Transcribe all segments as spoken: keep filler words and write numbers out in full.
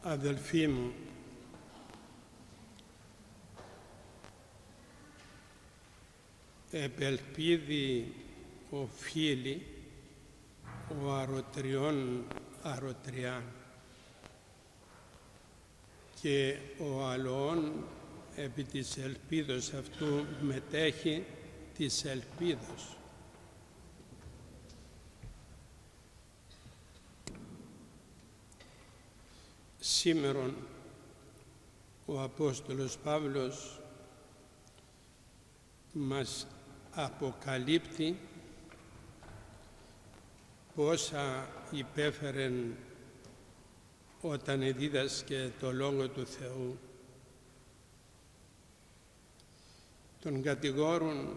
Αδελφοί μου, επελπίδη οφείλει ο αρωτριών αρωτριάν και ο αλλοών επί της ελπίδος αυτού μετέχει της ελπίδος. Σήμερον ο Απόστολος Παύλος μας αποκαλύπτει πόσα υπέφερεν όταν εδίδασκε το Λόγο του Θεού. Τον κατηγόρουν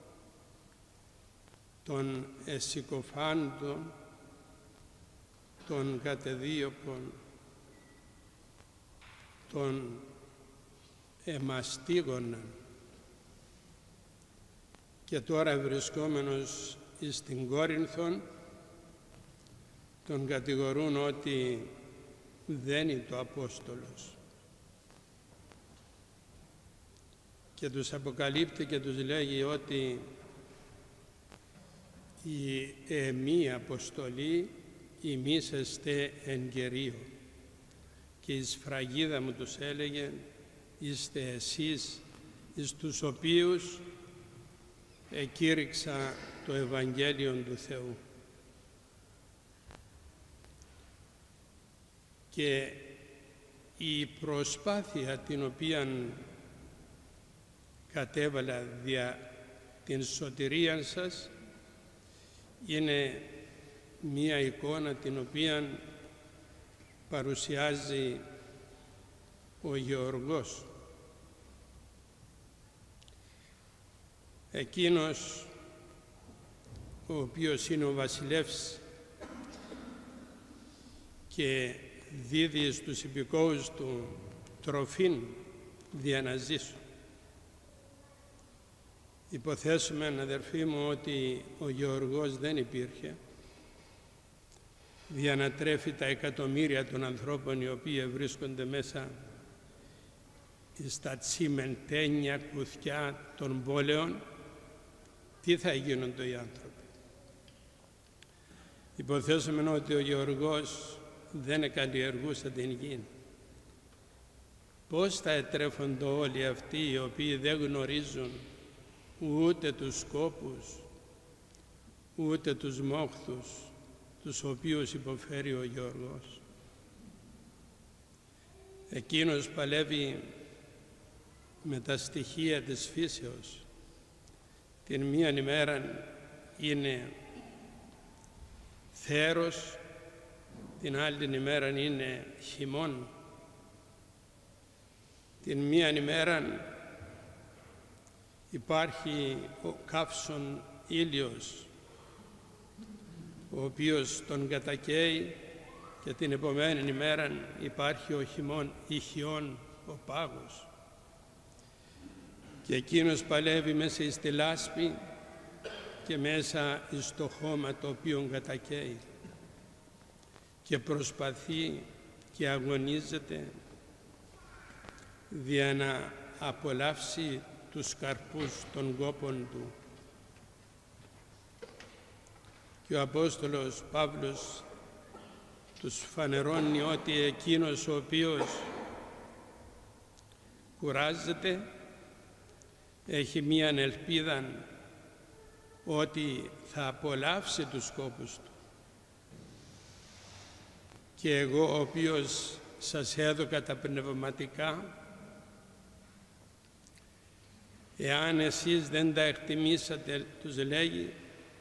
των εσυκοφάντων, των κατεδίωπων, των εμαστίγωναν, και τώρα βρισκόμενος στην Κόρινθον τον κατηγορούν ότι δεν είναι το Απόστολος, και τους αποκαλύπτει και τους λέγει ότι η εμή αποστολή ημίσεστε εν Κυρίω, και η σφραγίδα μου τους έλεγε είστε εσείς εις τους οποίους εκήρυξα το Ευαγγέλιο του Θεού. Και η προσπάθεια την οποία κατέβαλα δια την σωτηρία σας είναι μία εικόνα την οποία παρουσιάζει ο Γεωργός. Εκείνος ο οποίος είναι ο βασιλεύς και δίδει στους υπηκόους του τροφήν δια να ζήσουν. Υποθέσουμε, αδερφοί μου, ότι ο Γεωργός δεν υπήρχε δια να τρέφει τα εκατομμύρια των ανθρώπων οι οποίοι βρίσκονται μέσα στα τσιμεντένια κουθιά των πόλεων. Τι θα γίνονται οι άνθρωποι? Υποθέσουμε ότι ο Γεωργός δεν καλλιεργούσε την γη. Πώς θα ετρέφονται όλοι αυτοί οι οποίοι δεν γνωρίζουν ούτε τους σκόπους, ούτε τους μόχθους τους οποίους υποφέρει ο Γεωργός? Εκείνος παλεύει με τα στοιχεία της φύσεως. Την μίαν ημέρα είναι θέρος, την άλλη ημέρα είναι χειμών. Την μίαν ημέρα υπάρχει ο καύσων ήλιος, ο οποίος τον κατακαίει, και την επομένη ημέρα υπάρχει ο χειμών ηχιών, ο πάγος. Και εκείνος παλεύει μέσα στη λάσπη και μέσα στο χώμα το οποίο κατακαίει, και προσπαθεί και αγωνίζεται για να απολαύσει τους καρπούς των κόπων του. Και ο Απόστολος Παύλος τους φανερώνει ότι εκείνος ο οποίος κουράζεται έχει μίαν ελπίδα ότι θα απολαύσει τους σκόπους του. Και εγώ, ο οποίος σας έδωκα τα πνευματικά, εάν εσείς δεν τα εκτιμήσατε, τους λέγει,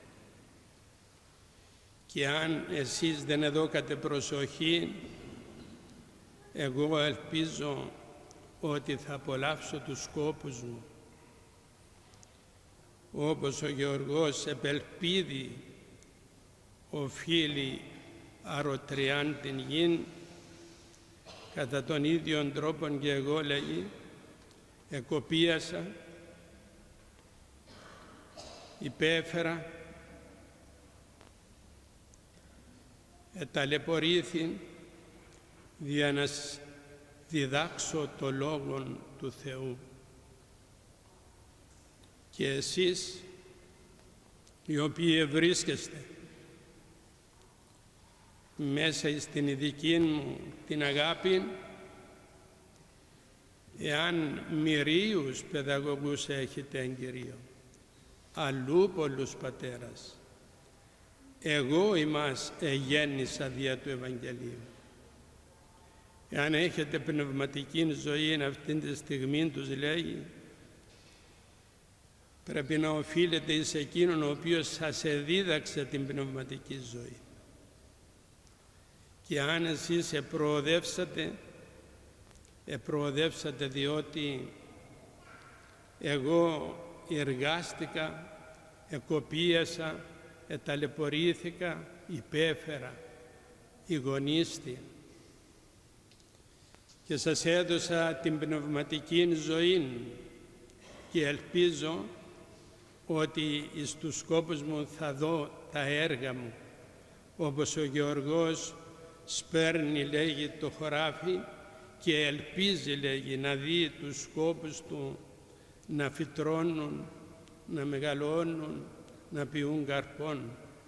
και αν εσείς δεν εδώκατε προσοχή, εγώ ελπίζω ότι θα απολαύσω τους σκόπους μου. Όπως ο Γεωργός επελπίδη οφείλει αρωτριάν την γην, κατά τον ίδιον τρόπο και εγώ, λέγει, εκοπίασα, υπέφερα, εταλαιπωρήθη για να διδάξω το Λόγο του Θεού. Και εσείς, οι οποίοι βρίσκεστε μέσα στην ειδική μου την αγάπη, εάν μυρίους παιδαγωγούς έχετε εν Κυρίω, αλλού πολλούς πατέρας, εγώ ημάς εγέννησα δια του Ευαγγελίου. Εάν έχετε πνευματική ζωή αυτήν τη στιγμή, τους λέγει, πρέπει να οφείλετε εις εκείνον ο οποίος σας εδίδαξε την πνευματική ζωή. Και αν εσείς επροοδεύσατε, επροοδεύσατε διότι εγώ εργάστηκα, εκοπίασα, εταλαιπωρήθηκα, υπέφερα, ηγονίστη και σας έδωσα την πνευματική ζωή και ελπίζω ότι εις τους σκόπους μου θα δω τα έργα μου, όπως ο Γεωργός σπέρνει, λέγει, το χωράφι και ελπίζει, λέγει, να δει τους σκόπους του να φυτρώνουν, να μεγαλώνουν, να πιούν καρπών.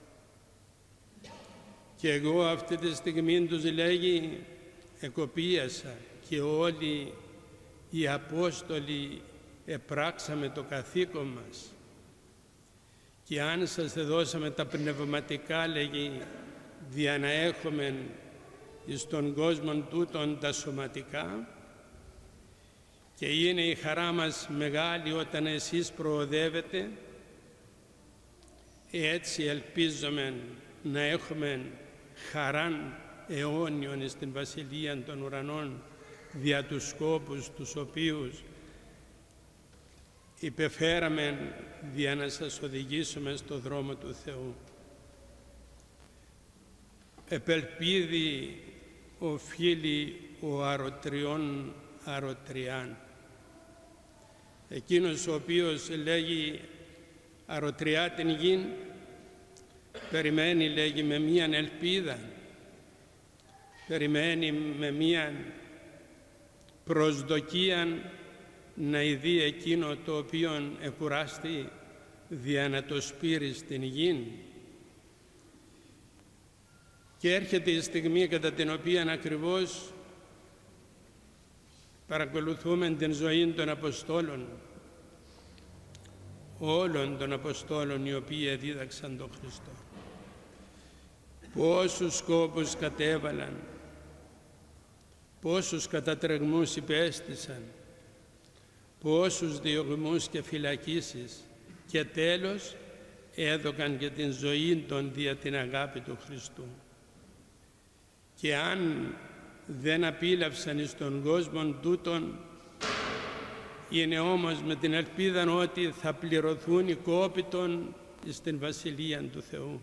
Και εγώ αυτή τη στιγμή, τους λέγει, εκοπίασα και όλοι οι Απόστολοι επράξαμε το καθήκον μας. Και αν σας δώσαμε τα πνευματικά, λέγει, δια να έχουμε εις τον κόσμο τούτον τα σωματικά, και είναι η χαρά μας μεγάλη όταν εσείς προοδεύετε, έτσι ελπίζομαι να έχουμε χαράν αιώνιον στην Βασιλεία των Ουρανών δια τους σκόπους τους οποίους υπεφέραμε για να σας οδηγήσουμε στο δρόμο του Θεού. Επελπίδη οφείλει ο αρωτριών αρωτριάν. Εκείνος ο οποίος λέγει αρωτριά την γη, περιμένει, λέγει, με μίαν ελπίδα, περιμένει με μίαν προσδοκία να ειδεί εκείνο το οποίο εκουράστη δια να το σπείρει στην γη. Και έρχεται η στιγμή κατά την οποία ακριβώς παρακολουθούμε την ζωή των Αποστόλων, όλων των Αποστόλων οι οποίοι δίδαξαν τον Χριστό. Πόσους σκόπους κατέβαλαν, πόσους κατατρεγμούς υπέστησαν, πόσους διωγμούς και φυλακίσεις, και τέλος έδωκαν και την ζωή των δια την αγάπη του Χριστού. Και αν δεν απίλαυσαν εις τον κόσμο τούτον, είναι όμως με την ελπίδα ότι θα πληρωθούν οι κόπητον στην Βασιλεία του Θεού.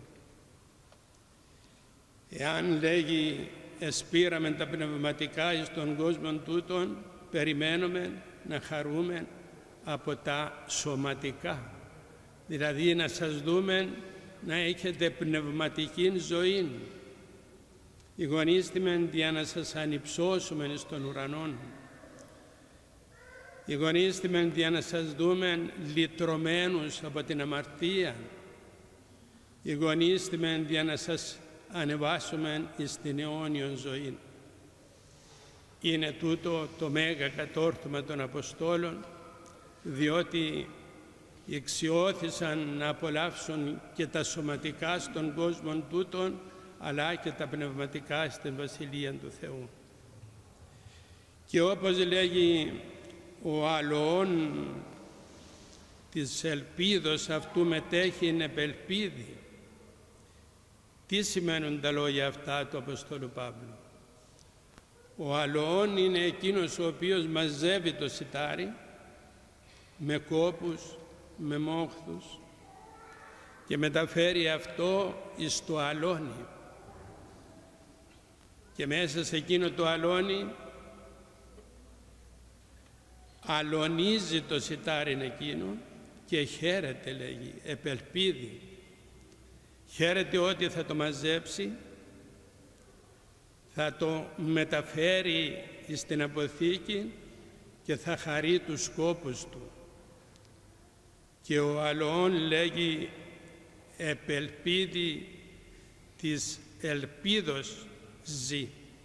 Εάν, λέγει, εσπήραμε τα πνευματικά εις τον κόσμο τούτον, περιμένουμε να χαρούμε από τα σωματικά. Δηλαδή να σας δούμε να έχετε πνευματική ζωή. Ηγονίστημεν για να σας ανυψώσουμε στον ουρανόν. Ηγονίστημεν για να σας δούμε λυτρωμένους από την αμαρτία. Ηγονίστημεν για να σας ανεβάσουμε στην αιώνιον ζωή. Είναι τούτο το μέγα κατόρθωμα των Αποστόλων, διότι εξιώθησαν να απολαύσουν και τα σωματικά στον κόσμο τούτον, αλλά και τα πνευματικά στην Βασιλεία του Θεού. Και όπως λέγει ο αλλοών της ελπίδος αυτού μετέχει εν επελπίδη. Τι σημαίνουν τα λόγια αυτά του Αποστόλου Παύλου? Ο αλλοών είναι εκείνος ο οποίος μαζεύει το σιτάρι με κόπους, με μόχθους και μεταφέρει αυτό εις το αλόνι. Και μέσα σε εκείνο το αλόνι αλωνίζει το σιτάρι εκείνο και χαίρεται, λέγει, επελπίδη. Χαίρεται ότι θα το μαζέψει, θα το μεταφέρει στην αποθήκη και θα χαρεί τους σκόπους του. Και ο αλλοών λέγει επελπίδη της ελπίδος ζει.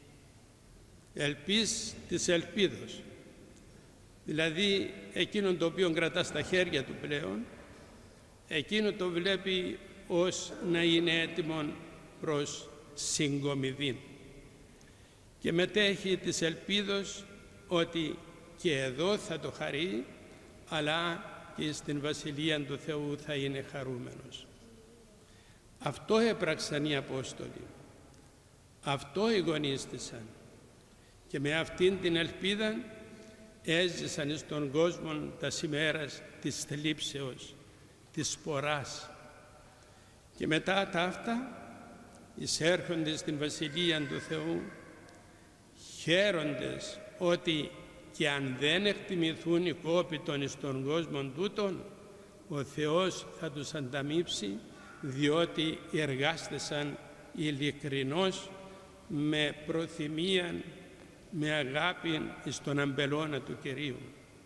Ελπίς της ελπίδος. Δηλαδή εκείνο το οποίο κρατά στα χέρια του πλέον, εκείνο το βλέπει ως να είναι έτοιμο προς συγκομιδή. Και μετέχει της ελπίδος ότι και εδώ θα το χαρεί, αλλά και στην Βασιλεία του Θεού θα είναι χαρούμενος. Αυτό έπραξαν οι Απόστολοι. Αυτό εγωνίστησαν. Και με αυτήν την ελπίδα έζησαν στον κόσμο τα ημέρας της θλίψεως, της σποράς. Και μετά τα αυτά εισέρχονται στην Βασιλεία του Θεού, χαίροντες ότι και αν δεν εκτιμηθούν οι κόποι των στον κόσμο τούτον, ο Θεός θα τους ανταμείψει, διότι εργάστησαν ειλικρινώς με προθυμία, με αγάπη στον αμπελώνα του Κυρίου.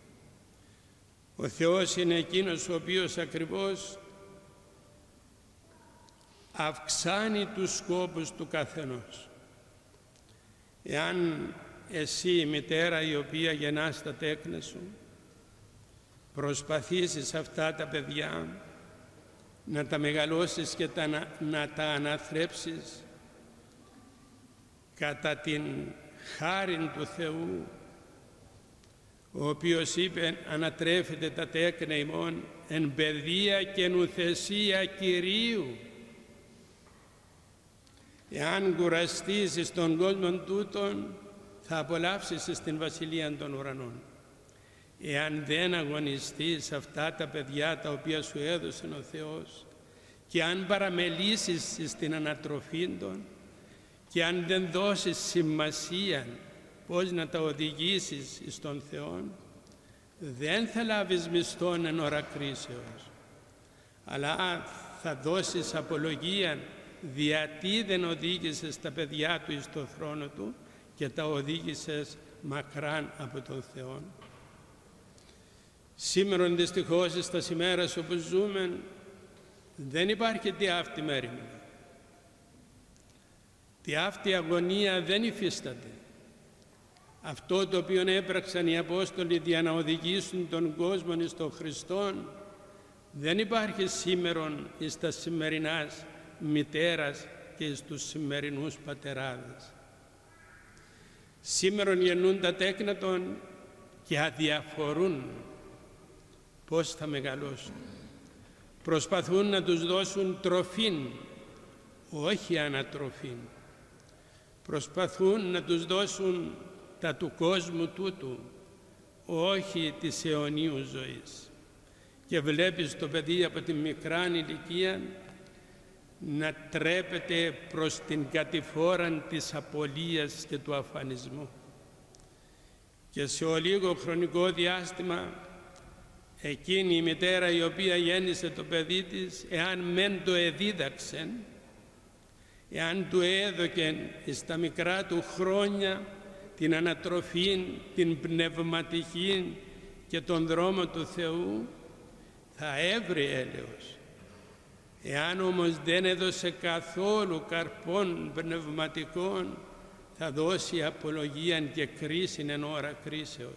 Ο Θεός είναι εκείνος ο οποίος ακριβώς αυξάνει τους σκόπους του καθενός. Εάν εσύ, η μητέρα η οποία γεννάς τα τέκνα σου, προσπαθήσεις αυτά τα παιδιά να τα μεγαλώσεις και τα, να, να τα αναθρέψεις κατά την χάριν του Θεού, ο οποίος είπε ανατρέφεται τα τέκνα ημών εν παιδεία και νουθεσία Κυρίου. Εάν κουραστείς στον κόσμο τούτον, θα απολαύσεις στην Βασιλεία των Ουρανών. Εάν δεν αγωνιστείς αυτά τα παιδιά τα οποία σου έδωσε ο Θεός και αν παραμελήσεις στην ανατροφή των και αν δεν δώσεις σημασία πώς να τα οδηγήσεις στον Θεό, δεν θα λάβεις μισθόν εν ώρα κρίσεως, αλλά θα δώσεις απολογία γιατί δεν οδήγησες τα παιδιά του εις το θρόνο του και τα οδήγησες μακράν από τον Θεό. Σήμερα δυστυχώς στα ημέρας όπου ζούμε δεν υπάρχει τι αυτή μέρημνα. Τι αυτή αγωνία δεν υφίσταται. Αυτό το οποίο έπραξαν οι Απόστολοι για να οδηγήσουν τον κόσμο εις τον Χριστόν δεν υπάρχει σήμερον εις τα σημερινάς μητέρας και εις τους σημερινούς πατεράδες. Σήμερον γεννούν τα τέκνα των και αδιαφορούν πώς θα μεγαλώσουν. Προσπαθούν να τους δώσουν τροφήν, όχι ανατροφήν. Προσπαθούν να τους δώσουν τα του κόσμου τούτου, όχι της αιωνίου ζωής. Και βλέπεις το παιδί από τη μικρά ηλικία να τρέπεται προς την κατηφόραν της απολίας και του αφανισμού. Και σε ο λίγο χρονικό διάστημα εκείνη η μητέρα η οποία γέννησε το παιδί της, εάν μεν το εδίδαξε, εάν του έδωκε στα μικρά του χρόνια την ανατροφή, την πνευματική και τον δρόμο του Θεού, θα έβρει έλεος. Εάν όμως δεν έδωσε καθόλου καρπών πνευματικών, θα δώσει απολογία και κρίση εν ώρα κρίσεως.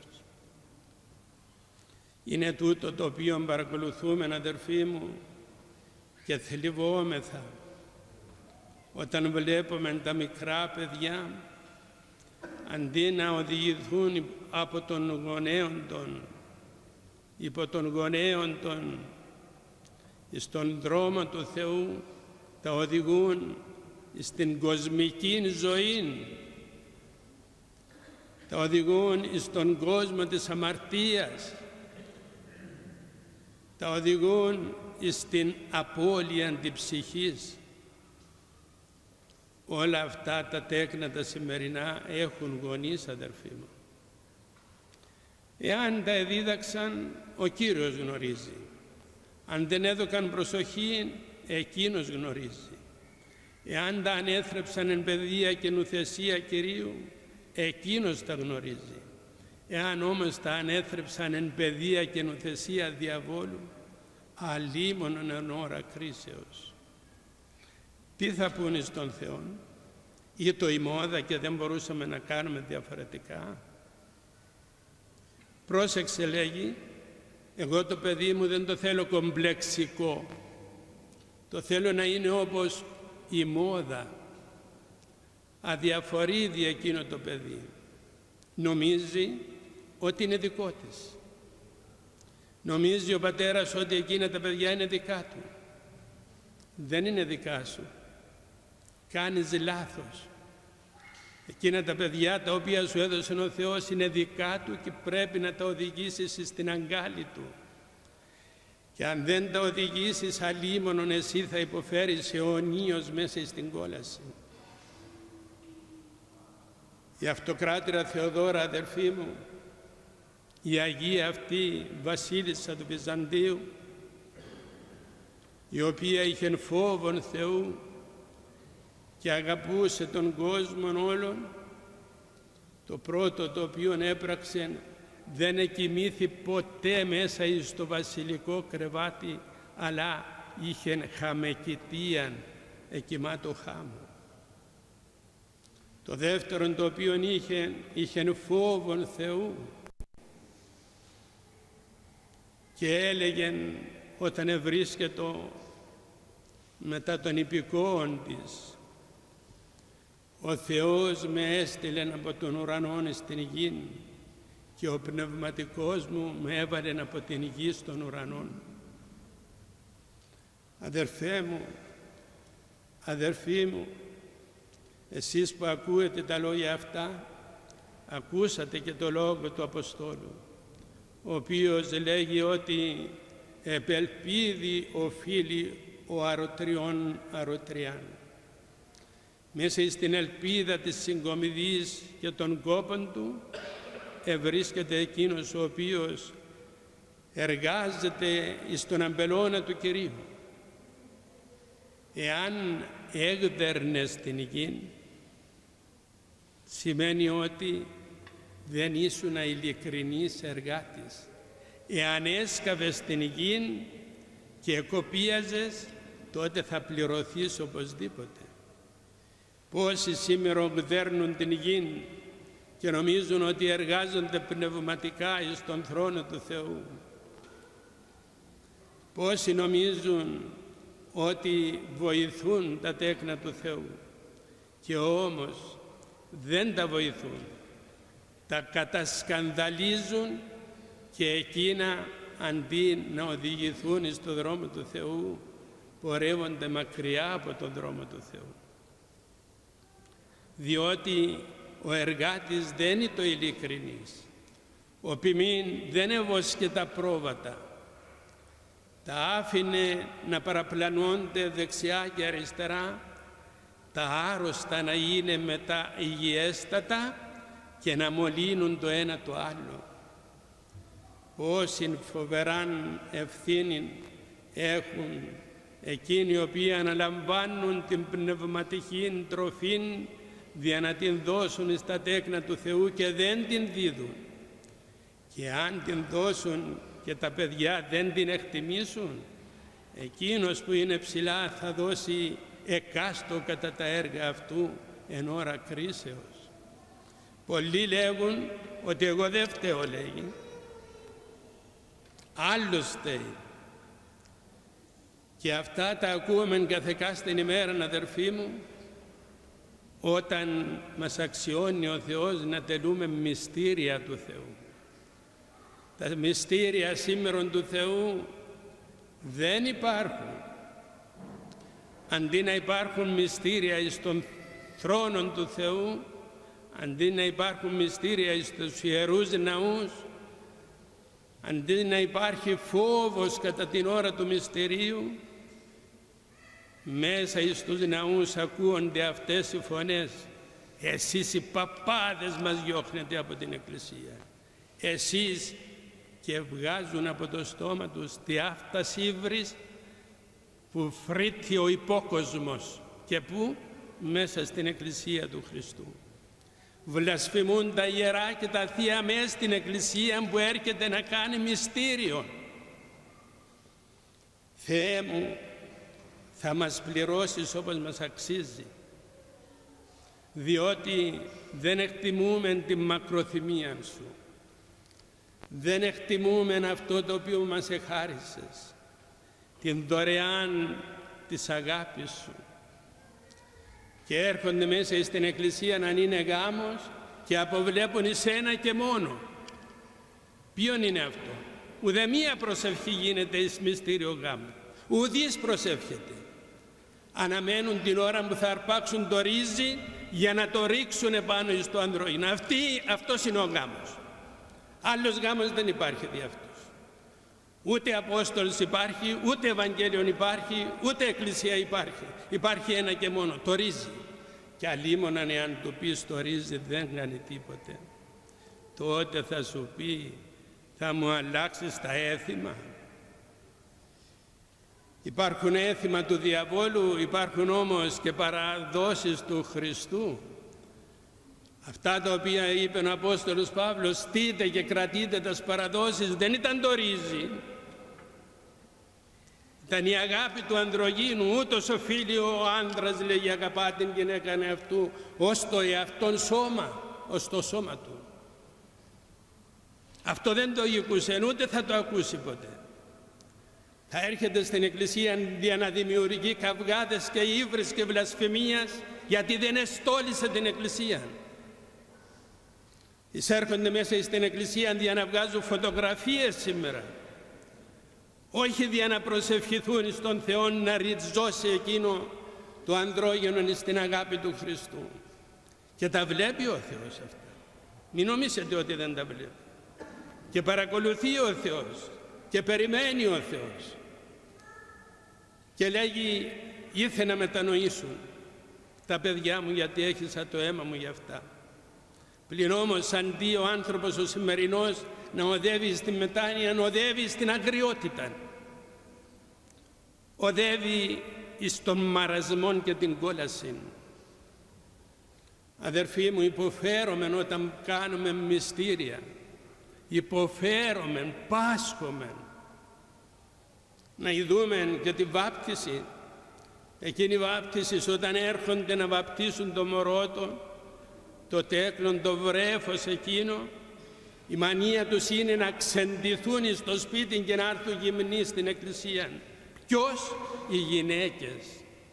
Είναι τούτο το οποίο παρακολουθούμε, αδερφοί μου, και θλιβόμεθα όταν βλέπουμε τα μικρά παιδιά αντί να οδηγηθούν από τον γονέον των, υπό τον γονέον των, στον δρόμο του Θεού, τα οδηγούν στην κοσμική ζωή, τα οδηγούν στον κόσμο της αμαρτίας, τα οδηγούν στην απώλεια της ψυχής. Όλα αυτά τα τέκνα τα σημερινά έχουν γονείς, αδερφοί μου. Εάν τα εδίδαξαν, ο Κύριος γνωρίζει. Αν δεν έδωκαν προσοχή, εκείνος γνωρίζει. Εάν τα ανέθρεψαν εν παιδεία και νουθεσία Κυρίου, εκείνος τα γνωρίζει. Εάν όμως τα ανέθρεψαν εν παιδεία και νουθεσία διαβόλου, αλίμονον εν ώρα κρίσεως. Τι θα πούνε στον Θεό? Ή το ημώδα και δεν μπορούσαμε να κάνουμε διαφορετικά? Πρόσεξε, λέγει, εγώ το παιδί μου δεν το θέλω κομπλεξικό. Το θέλω να είναι όπως η μόδα. Αδιαφορεί εκείνο το παιδί. Νομίζει ότι είναι δικό της. Νομίζει ο πατέρας ότι εκείνα τα παιδιά είναι δικά του. Δεν είναι δικά σου. Κάνεις λάθος. Εκείνα τα παιδιά τα οποία σου έδωσε ο Θεός είναι δικά του και πρέπει να τα οδηγήσεις στην αγκάλη του. Και αν δεν τα οδηγήσεις, αλίμονον εσύ θα υποφέρεις αιωνίως μέσα στην κόλαση. Η αυτοκράτηρα Θεοδώρα, αδερφή μου, η Αγία αυτή βασίλισσα του Βυζαντίου, η οποία είχε φόβον Θεού και αγαπούσε τον κόσμο όλον, το πρώτο το οποίο έπραξε, δεν εκοιμήθη ποτέ μέσα εις το βασιλικό κρεβάτι, αλλά είχε χαμεκητίαν εκοιμά το χάμο. Το δεύτερο το οποίο είχε, είχε φόβον Θεού και έλεγε όταν ευρίσκεται μετά των υπηκόων της, ο Θεός με έστειλε από τον ουρανό στην γη και ο πνευματικός μου με έβαλε από την γη στον ουρανό. Αδερφέ μου, αδερφοί μου, εσείς που ακούετε τα λόγια αυτά, ακούσατε και το λόγο του Αποστόλου, ο οποίος λέγει ότι επελπίδη οφείλει ο αρωτριών αρωτριάν. Μέσα στην ελπίδα της συγκομιδής και των κόπων του ευρίσκεται εκείνος ο οποίος εργάζεται εις τον αμπελώνα του Κυρίου. Εάν έγδερνες την γη, σημαίνει ότι δεν ήσουν ειλικρινής εργάτης. Εάν έσκαβες την γη και κοπίαζες, τότε θα πληρωθείς οπωσδήποτε. Πόσοι σήμερα γδέρνουν την γη και νομίζουν ότι εργάζονται πνευματικά εις τον θρόνο του Θεού. Πόσοι νομίζουν ότι βοηθούν τα τέκνα του Θεού και όμως δεν τα βοηθούν. Τα κατασκανδαλίζουν και εκείνα αντί να οδηγηθούν στον δρόμο του Θεού πορεύονται μακριά από τον δρόμο του Θεού. Διότι ο εργάτης δεν είναι το ειλικρινής. Ο ποιμήν δεν έβοσκε τα πρόβατα. Τα άφηνε να παραπλανώνται δεξιά και αριστερά, τα άρρωστα να είναι μετά υγιέστατα και να μολύνουν το ένα το άλλο. Πόση φοβεράν ευθύνη έχουν εκείνοι οι οποίοι αναλαμβάνουν την πνευματική τροφή για να την δώσουν στα τέκνα του Θεού και δεν την δίδουν. Και αν την δώσουν και τα παιδιά δεν την εκτιμήσουν, εκείνος που είναι ψηλά θα δώσει εκάστο κατά τα έργα αυτού εν ώρα κρίσεως. Πολλοί λέγουν ότι εγώ δεν φταίω, λέγει. Άλλος φταίει. Και αυτά τα ακούμε καθεκάστην ημέρα, αδερφοί μου, όταν μας αξιώνει ο Θεός να τελούμε μυστήρια του Θεού. Τα μυστήρια σήμερα του Θεού δεν υπάρχουν. Αντί να υπάρχουν μυστήρια εις τον θρόνο του Θεού, αντί να υπάρχουν μυστήρια εις τους ιερούς ναούς, αντί να υπάρχει φόβος κατά την ώρα του μυστηρίου, μέσα εις τους ναούς ακούονται αυτές οι φωνές. Εσείς οι παπάδες μας διώχνετε από την Εκκλησία. Εσείς, και βγάζουν από το στόμα τους τι αυτά σύβρις που φρύτει ο υπόκοσμος Και πού? Μέσα στην Εκκλησία του Χριστού. Βλασφημούν τα ιερά και τα θεία μέσα στην Εκκλησία που έρχεται να κάνει μυστήριο. Θεέ μου, θα μας πληρώσεις όπως μας αξίζει, διότι δεν εκτιμούμε την μακροθυμία Σου. Δεν εκτιμούμε αυτό το οποίο μας εχάρισες, την δωρεάν της αγάπης Σου. Και έρχονται μέσα στην Εκκλησία να είναι γάμος και αποβλέπουν εσένα και μόνο. Ποιον είναι αυτό? Ουδέμια προσευχή γίνεται εις μυστήριο γάμου. Ουδής προσεύχεται. Αναμένουν την ώρα που θα αρπάξουν το ρύζι για να το ρίξουν πάνω στο ανδρόγυνο. Αυτή, αυτός είναι ο γάμος. Άλλος γάμος δεν υπάρχει δι' αυτός. Ούτε Απόστολος υπάρχει, ούτε Ευαγγέλιον υπάρχει, ούτε Εκκλησία υπάρχει. Υπάρχει ένα και μόνο, το ρύζι. Και αλίμοναν εάν του πεις το ρύζι δεν κάνει τίποτε. Τότε θα σου πει, θα μου αλλάξεις τα έθιμα. Υπάρχουν έθιμα του διαβόλου, υπάρχουν όμως και παραδόσεις του Χριστού. Αυτά τα οποία είπε ο Απόστολος Παύλος, στείτε και κρατείτε τας παραδόσεις, δεν ήταν το ρύζι. Ήταν η αγάπη του ανδρογίνου, ούτως οφείλει ο άνδρας, λέγει, αγαπά την γυναίκα αυτού, ως το εαυτόν σώμα, ως το σώμα του. Αυτό δεν το ακούσε, ούτε θα το ακούσει ποτέ. Θα έρχεται στην Εκκλησία για να δημιουργεί καυγάδες και ύβρις και βλασφημίας, γιατί δεν εστόλισε την Εκκλησία. Εισέρχονται μέσα στην Εκκλησία για να βγάζουν φωτογραφίες σήμερα. Όχι για να προσευχηθούν στον Θεό να ριζώσει εκείνο το ανδρόγυνο στην αγάπη του Χριστού. Και τα βλέπει ο Θεός αυτά. Μην νομίζετε ότι δεν τα βλέπει. Και παρακολουθεί ο Θεός και περιμένει ο Θεός. Και λέγει, ήρθε να μετανοήσουν τα παιδιά μου γιατί έχισα το αίμα μου για αυτά. Πλην όμως αντί ο άνθρωπος ο σημερινός να οδεύει στην μετάνοια, να οδεύει στην αγριότητα. Οδεύει εις τον μαρασμό και την κόλαση. Αδερφοί μου, υποφέρομαι όταν κάνουμε μυστήρια. Υποφέρομαι, πάσχομαι. Να ειδούμε και τη βάπτιση. Εκείνη η βάπτιση όταν έρχονται να βαπτίσουν το μωρότο, το τέκνον, το βρέφος εκείνο, η μανία τους είναι να ξεντηθούν στο σπίτι και να έρθουν γυμνοί στην Εκκλησία. Ποιος? Οι γυναίκες.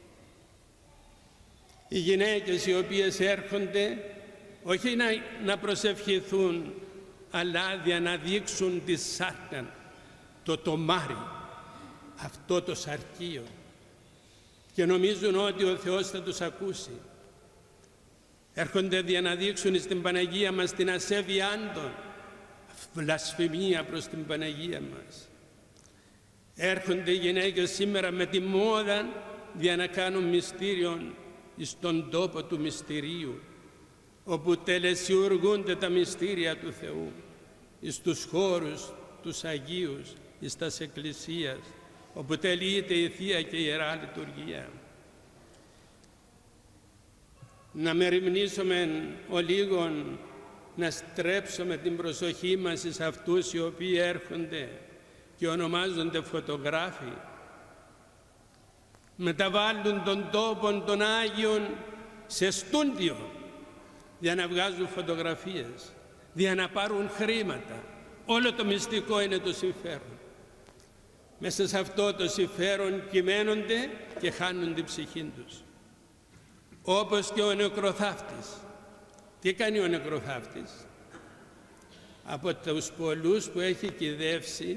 Οι γυναίκες οι οποίες έρχονται όχι να, να προσευχηθούν, αλλά για να δείξουν τη σάρκα, το τομάρι, αυτό το σαρκείο, και νομίζουν ότι ο Θεός θα τους ακούσει. Έρχονται για να δείξουν στην Παναγία μας την ασέβειά των, βλασφημία προς την Παναγία μας. Έρχονται οι γυναίκες σήμερα με τη μόδα για να κάνουν μυστήριον στον τόπο του μυστηρίου, όπου τελεσιουργούνται τα μυστήρια του Θεού, στους χώρους τους Αγίους, εις τας Εκκλησίας, όπου τελειείται η Θεία και η Ιερά Λειτουργία. Να μεριμνήσουμε ο λίγον, να στρέψουμε την προσοχή μας εις αυτούς οι οποίοι έρχονται και ονομάζονται φωτογράφοι. Μεταβάλλουν τον τόπο των Άγιων σε στούντιο για να βγάζουν φωτογραφίες, για να πάρουν χρήματα. Όλο το μυστικό είναι το συμφέρον. Μέσα σε αυτό το συμφέρον κυμαίνονται και χάνουν την ψυχή τους. Όπως και ο νεκροθάφτης. Τι κάνει ο νεκροθάφτης? Από τους πολλούς που έχει κυδεύσει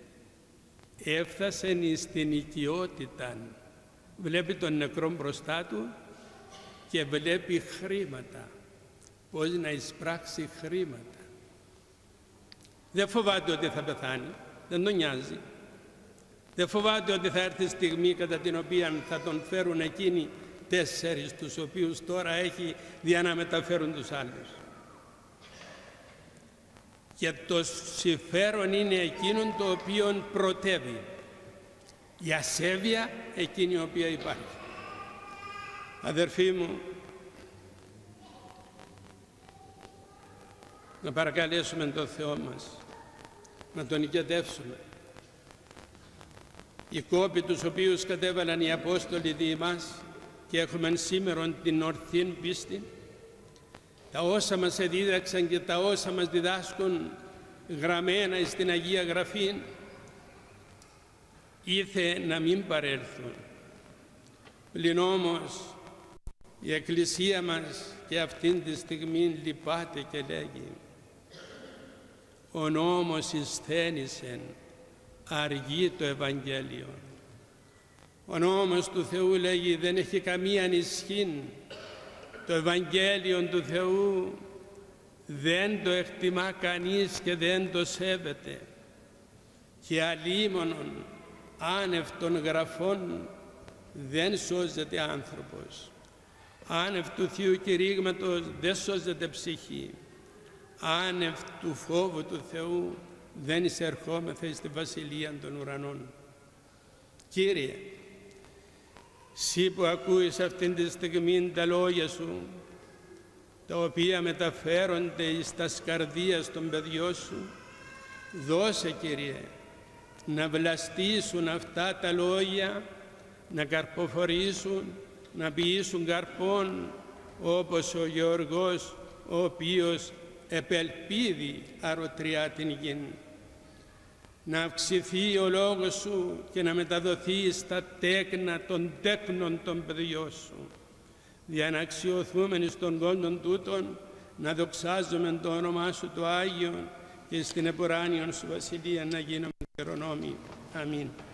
έφτασε στην οικειότητα. Βλέπει τον νεκρό μπροστά του και βλέπει χρήματα. Πώς να εισπράξει χρήματα. Δεν φοβάται ότι θα πεθάνει, δεν τον νοιάζει. Δεν φοβάται ότι θα έρθει στιγμή κατά την οποία θα τον φέρουν εκείνοι τέσσερις, τους οποίους τώρα έχει για να μεταφέρουν τους άλλους. Και το συμφέρον είναι εκείνον το οποίο πρωτεύει. Η ασέβεια εκείνη η οποία υπάρχει. Αδερφοί μου, να παρακαλέσουμε τον Θεό μας, να Τον οικετεύσουμε. Οι κόποι τους οποίους κατέβαλαν οι Απόστολοι δι' εμάς και έχουμε σήμερα την ορθή πίστη, τα όσα μας εδίδαξαν και τα όσα μας διδάσκουν γραμμένα στην Αγία Γραφή, ήθε να μην παρέλθουν. Πλην όμως η Εκκλησία μας και αυτήν τη στιγμή λυπάται και λέγει: ο νόμος εισθένησεν, αργεί το Ευαγγέλιο. Ο νόμος του Θεού, λέγει, δεν έχει καμία ισχύ. Το Ευαγγέλιο του Θεού δεν το εκτιμά κανείς και δεν το σέβεται. Και αλίμονον άνευ των γραφών δεν σώζεται άνθρωπος. Άνευ του Θείου κηρύγματος δεν σώζεται ψυχή. Άνευ του φόβου του Θεού δεν εισερχόμεθα στη Βασιλεία των Ουρανών. Κύριε, Συ που ακούεις αυτήν τη στιγμή τα λόγια Σου, τα οποία μεταφέρονται εις τας καρδίας των παιδιών Σου, δώσε, Κύριε, να βλαστήσουν αυτά τα λόγια, να καρποφορήσουν, να ποιήσουν καρπών, όπως ο Γεωργός, ο οποίος επελπίδει αρωτριά την γη. Να αυξηθεί ο λόγος Σου και να μεταδοθεί στα τέκνα των τέκνων των παιδιών Σου, για να αξιοθούμε στον κόσμο τούτον, να δοξάζουμε το όνομά Σου το Άγιο και στην επουράνιον Σου Βασιλεία να γίνουμε κληρονόμοι. Αμήν.